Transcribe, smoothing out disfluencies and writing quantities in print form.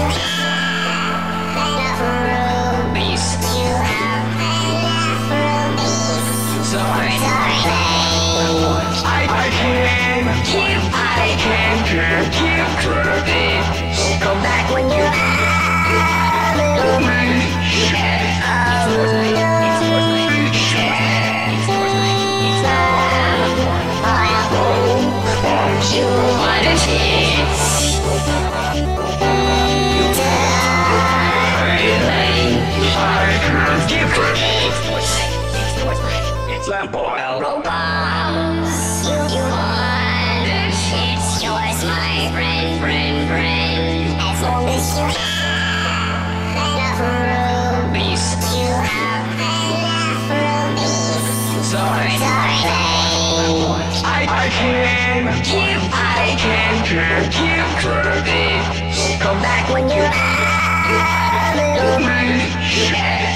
enough rubies. You have enough rubies. Sorry, I can't give credit. Come back when you have a little money. You want a chance. I can't give credit. It's that boy. Robots. You want a chance. Yours, my friend. As long as you have enough rubies. You have enough rubies. Sorry, I can't give credit. Come back when you have a little money.